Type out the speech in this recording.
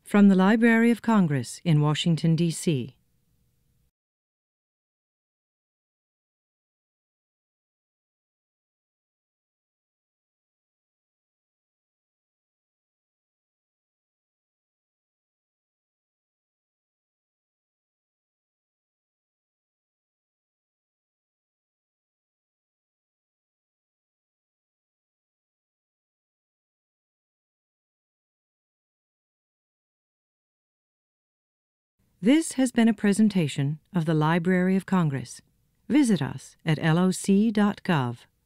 From the Library of Congress in Washington, D.C. This has been a presentation of the Library of Congress. Visit us at loc.gov.